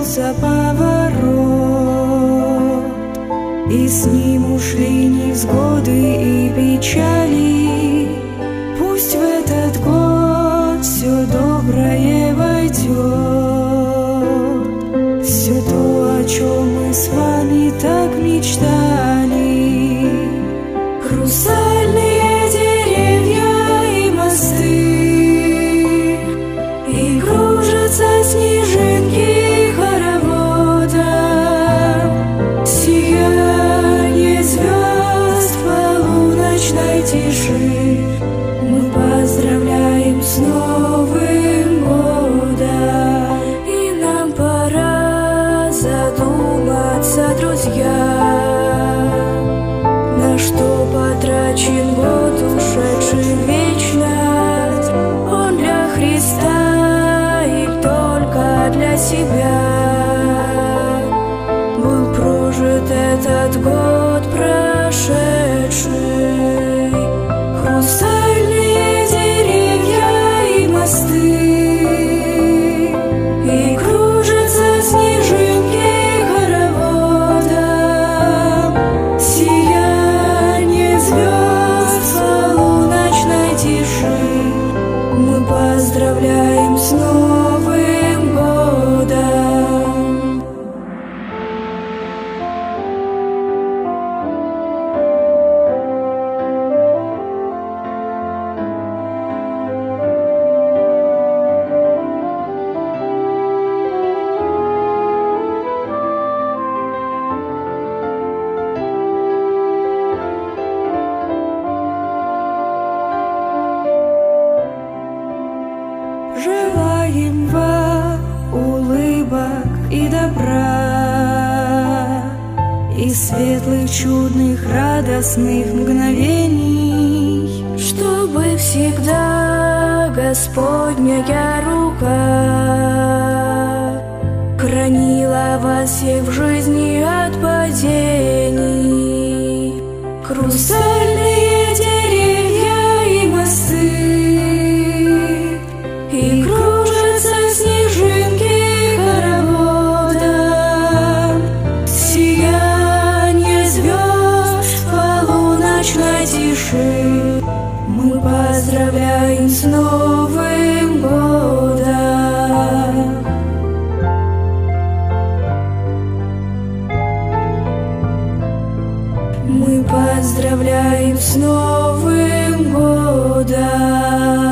начался поворот, и с ним ушли невзгоды и печали. Пусть в этот год все доброе войдет, все то, о чем мы с вами так мечтали. Хрустальные деревья и мосты, и кружатся снежинки хороводом, сияние звезд в полуночной тиши. Мы поздравляем с Новым годом, и нам пора задуматься, друзья, на что потрачен год, ушедший в вечность. Он для Христа или только для себя был прожит этот год прошедший. Хрустальные деревья и мосты, и кружатся снежинки хороводом, сияние звезд в полуночной тиши. Мы поздравляем с Новым годом. Желаем вам улыбок и добра, и светлых, чудных, радостных мгновений, чтобы всегда Господняя рука хранила вас всех в жизни от падений. Хрустальные деревья и мосты, и кружатся снежинки хороводом, сияние звезд в полуночной тиши. Мы поздравляем с Новым годом. Мы поздравляем с Новым годом.